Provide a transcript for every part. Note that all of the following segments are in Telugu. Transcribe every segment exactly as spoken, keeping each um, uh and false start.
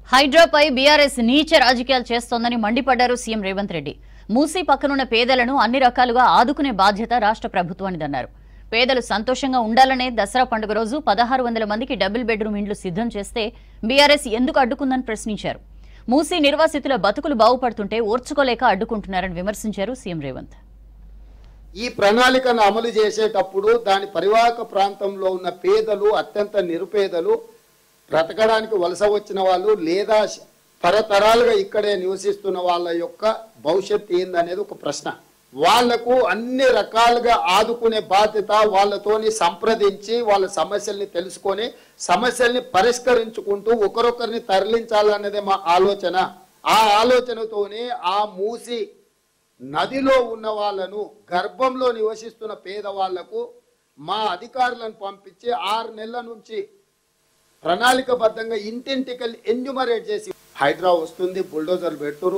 హైడ్రాపై బీఆర్ఎస్ నీచ రాజకీయాలు చేస్తోందని మండిపడ్డారు సీఎం రేవంత్ రెడ్డి. మూసీ పక్కనున్న పేదలను అన్ని రకాలుగా ఆదుకునే బాధ్యత రాష్ట్ర ప్రభుత్వానిదన్నారు. పేదలు సంతోషంగా ఉండాలనే దసరా పండుగ రోజు పదహారు వందల మందికి డబుల్ బెడ్రూమ్ ఇండ్లు సిద్ధం చేస్తే బీఆర్ఎస్ ఎందుకు అడ్డుకుందని ప్రశ్నించారు. మూసీ నిర్వాసితుల బతుకులు బాగుపడుతుంటే ఓర్చుకోలేక అడ్డుకుంటున్నారని విమర్శించారు సీఎం రేవంత్. ఈ ప్రణాళికను అమలు చేసేటప్పుడు దాని పరివాహక ప్రాంతంలో ఉన్న పేదలు, అత్యంత నిరుపేదలు, బ్రతకడానికి వలస వచ్చిన వాళ్ళు లేదా తరతరాలుగా ఇక్కడే నివసిస్తున్న వాళ్ళ యొక్క భవిష్యత్తు ఏందనేది ఒక ప్రశ్న. వాళ్లకు అన్ని రకాలుగా ఆదుకునే బాధ్యత, వాళ్ళతోని సంప్రదించి వాళ్ళ సమస్యల్ని తెలుసుకొని సమస్యల్ని పరిష్కరించుకుంటూ ఒకరొకరిని తరలించాలన్నదే మా ఆలోచన. ఆ ఆలోచనతోనే ఆ మూసి నదిలో ఉన్న వాళ్ళను, గర్భంలో నివసిస్తున్న పేదవాళ్లకు మా అధికారులను పంపించి ఆరు నెలల నుంచి ప్రణాళికబద్ధంగా ఇంటింటికి ఎన్యూమరేట్ చేసి హైడ్రా వస్తుంది, బుల్డోజర్లు పెడుతురు.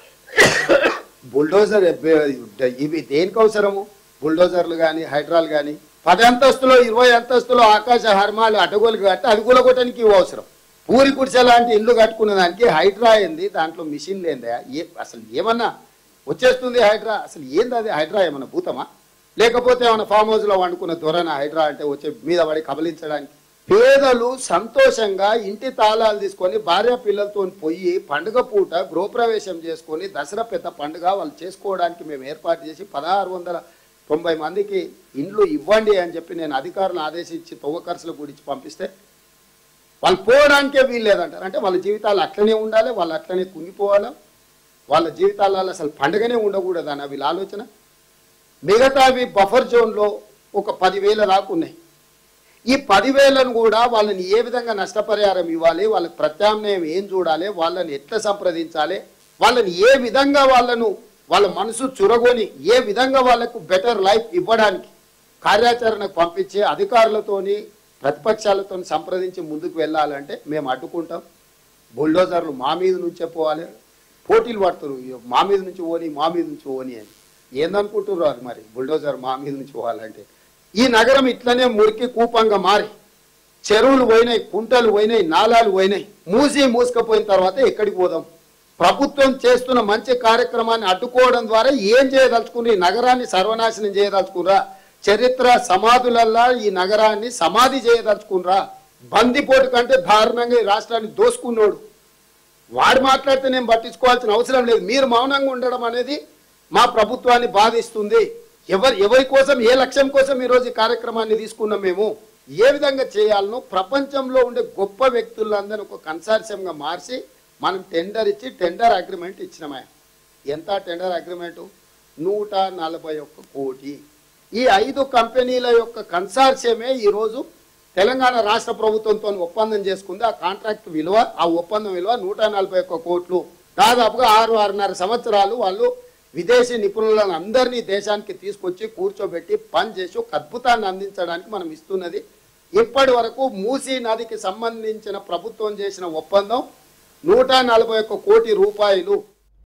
బుల్డోజర్ ఇవి దేనికి అవసరము? బుల్డోజర్లు కానీ హైడ్రాలు కానీ పది అంతస్తులో ఇరవై అంతస్తులో ఆకాశ హర్మాలు అటగోలు కట్టి అది కూలగొట్టడానికి ఇవి అవసరం. పూరి కుడిసె లాంటి ఇల్లు కట్టుకునే దానికి హైడ్రా ఏంది? దాంట్లో మిషన్ లేదా? ఏ అసలు ఏమన్నా వచ్చేస్తుంది హైడ్రా? అసలు ఏంది అది? హైడ్రా ఏమన్నా భూతమా? లేకపోతే ఏమన్నా ఫామ్ హౌస్లో వండుకున్న దొరన హైడ్రా అంటే వచ్చే మీద పడి కబలించడానికి? పేదలు సంతోషంగా ఇంటి తాళాలు తీసుకొని భార్య పిల్లలతో పోయి పండుగ పూట గృహప్రవేశం చేసుకొని దసరా పెద్ద పండుగ వాళ్ళు చేసుకోవడానికి మేము ఏర్పాటు చేసి పదహారు వందల తొంభై మందికి ఇండ్లు ఇవ్వండి అని చెప్పి నేను అధికారులను ఆదేశించి తొవ్వ ఖర్చులు గురించి పంపిస్తే వాళ్ళు పోవడానికే వీలు లేదంటారు. అంటే వాళ్ళ జీవితాలు అట్లనే ఉండాలి, వాళ్ళు అట్లనే కుంగిపోవాలి, వాళ్ళ జీవితాలలో అసలు పండుగనే ఉండకూడదు అని వీళ్ళ ఆలోచన. మిగతావి బఫర్ జోన్లో ఒక పదివేల దాకా ఉన్నాయి. ఈ పదివేలను కూడా వాళ్ళని ఏ విధంగా నష్టపరిహారం ఇవ్వాలి, వాళ్ళకి ప్రత్యామ్నాయం ఏం చూడాలి, వాళ్ళని ఎట్లా సంప్రదించాలి, వాళ్ళని ఏ విధంగా వాళ్ళను వాళ్ళ మనసు చురగొని ఏ విధంగా వాళ్ళకు బెటర్ లైఫ్ ఇవ్వడానికి కార్యాచరణకు పంపించి అధికారులతోని ప్రతిపక్షాలతో సంప్రదించి ముందుకు వెళ్ళాలంటే మేము అడ్డుకుంటాం. బుల్డోజర్లు మా మీద నుంచే పోవాలి, పోటీలు పడుతున్నారు మా మీద నుంచి పోని మా మీద నుంచి పోని అని. ఏందనుకుంటున్నారు మరి బుల్డోజర్ మా మీద నుంచి పోవాలంటే? ఈ నగరం ఇట్లనే మురికి కూపంగా మారి చెరువులు పోయినాయి, కుంటలు పోయినాయి, నాలాలు పోయినాయి. మూసి మూసుకపోయిన తర్వాత ఎక్కడికి పోదాం? ప్రభుత్వం చేస్తున్న మంచి కార్యక్రమాన్ని అడ్డుకోవడం ద్వారా ఏం చేయదలుచుకుని ఈ నగరాన్ని సర్వనాశనం చేయదలుచుకురా? చరిత్ర సమాధులల్లా ఈ నగరాన్ని సమాధి చేయదలుచుకురా? బందిపోటు కంటే దారుణంగా ఈ రాష్ట్రాన్ని దోసుకున్నాడు. వాడు మాట్లాడితే నేను పట్టించుకోవాల్సిన అవసరం లేదు. మీరు మౌనంగా ఉండడం అనేది మా ప్రభుత్వాన్ని బాధిస్తుంది. ఎవరి ఎవరి కోసం, ఏ లక్ష్యం కోసం ఈరోజు ఈ కార్యక్రమాన్ని తీసుకున్నాం? మేము ఏ విధంగా చేయాలనో ప్రపంచంలో ఉండే గొప్ప వ్యక్తులందరినీ ఒక కన్సార్షియంగా మార్చి మనం టెండర్ ఇచ్చి టెండర్ అగ్రిమెంట్ ఇచ్చినామే. ఎంత టెండర్ అగ్రిమెంటు? నూట నలభై ఒక్క కోటి. ఈ ఐదు కంపెనీల యొక్క కన్సార్షియమే ఈరోజు తెలంగాణ రాష్ట్ర ప్రభుత్వంతో ఒప్పందం చేసుకుంది. ఆ కాంట్రాక్ట్ విలువ, ఆ ఒప్పందం విలువ నూట నలభై ఒక్క కోట్లు. దాదాపుగా ఆరు ఆరున్నర సంవత్సరాలు వాళ్ళు విదేశీ నిపుణులను అందరినీ దేశానికి తీసుకొచ్చి కూర్చోబెట్టి పని చేసి ఒక అద్భుతాన్ని అందించడానికి మనం ఇస్తున్నది. ఇప్పటి వరకు మూసీ నదికి సంబంధించిన ప్రభుత్వం చేసిన ఒప్పందం నూట నలభై ఒక్క కోటి రూపాయలు.